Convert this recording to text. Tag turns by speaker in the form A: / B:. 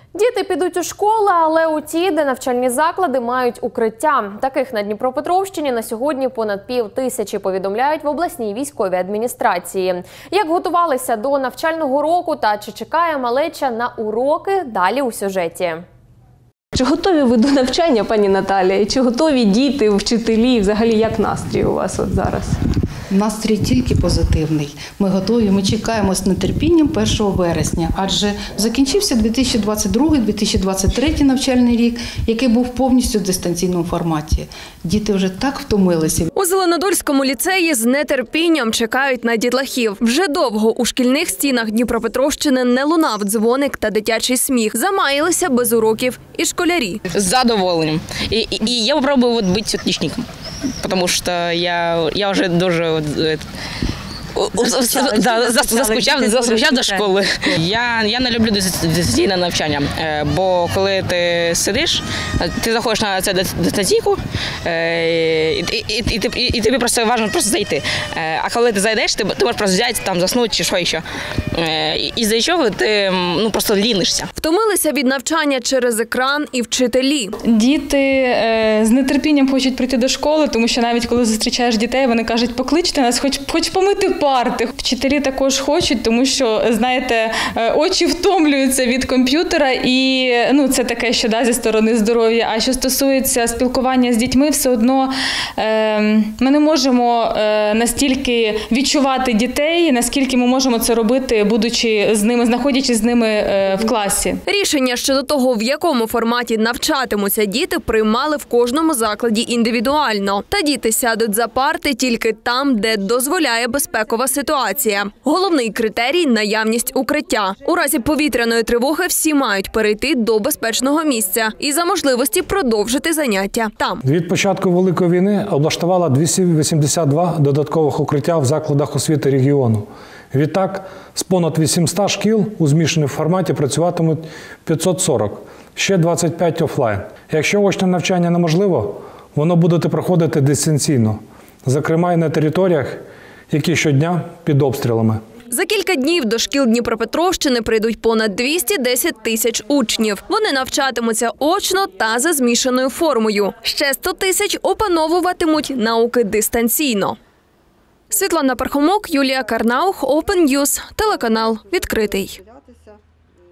A: Діти підуть у школи, але у ті, де навчальні заклади мають укриття. Таких на Дніпропетровщині на сьогодні понад 5000, повідомляють в обласній військовій адміністрації. Як готувалися до навчального року та чи чекає малеча на уроки, далі у сюжеті.
B: Чи готові ви до навчання, пані Наталія? Чи готові діти, вчителі? Взагалі, як настрій у вас от зараз?
C: Настрій тільки позитивний. Ми готові, ми чекаємо з нетерпінням 1 вересня, адже закінчився 2022-2023 навчальний рік, який був повністю в дистанційному форматі. Діти вже так втомилися.
D: У Зеленодольському ліцеї з нетерпінням чекають на дітлахів. Вже довго у шкільних стінах Дніпропетровщини не лунав дзвоник та дитячий сміх. Замаїлися без уроків і школярі.
E: З задоволенням. І я спробую бути отличником, тому що я вже дуже заскучав до школи. Я не люблю дистанційне навчання, бо коли ти сидиш, ти заходиш на цю дистанційку, і тобі просто важливо просто зайти. А коли ти зайдеш, ти можеш просто взяти, там, заснути чи що ще. І за чого ти просто лінишся.
D: Втомилися від навчання через екран і вчителі.
F: Діти з нетерпінням хочуть прийти до школи, тому що навіть коли зустрічаєш дітей, вони кажуть, покличте нас, хоч помити парти. Вчителі також хочуть, тому що, знаєте, очі втомлюються від комп'ютера і це таке, що зі сторони здоров'я. А що стосується спілкування з дітьми, все одно ми не можемо настільки відчувати дітей, наскільки ми можемо це робити, будучи з ними, знаходячись з ними в класі.
D: Рішення щодо того, в якому форматі навчатимуться діти, приймали в кожному закладі індивідуально. Та діти сядуть за парти тільки там, де дозволяє безпекова ситуація. Головний критерій – наявність укриття. У разі повітряної тривоги всі мають перейти до безпечного місця і за можливості продовжити заняття там.
G: Від початку Великої війни облаштувала 282 додаткових укриття в закладах освіти регіону. Відтак, з понад 800 шкіл у змішаному форматі працюватимуть 540, ще 25 офлайн. Якщо очне навчання неможливо, воно буде проходити дистанційно, зокрема і на територіях, які щодня під обстрілами.
D: За кілька днів до шкіл Дніпропетровщини прийдуть понад 210 тисяч учнів. Вони навчатимуться очно та за змішаною формою. Ще 100 тисяч опановуватимуть науки дистанційно. Світлана Пархомок, Юлія Карнаух, Open News, телеканал «Відкритий».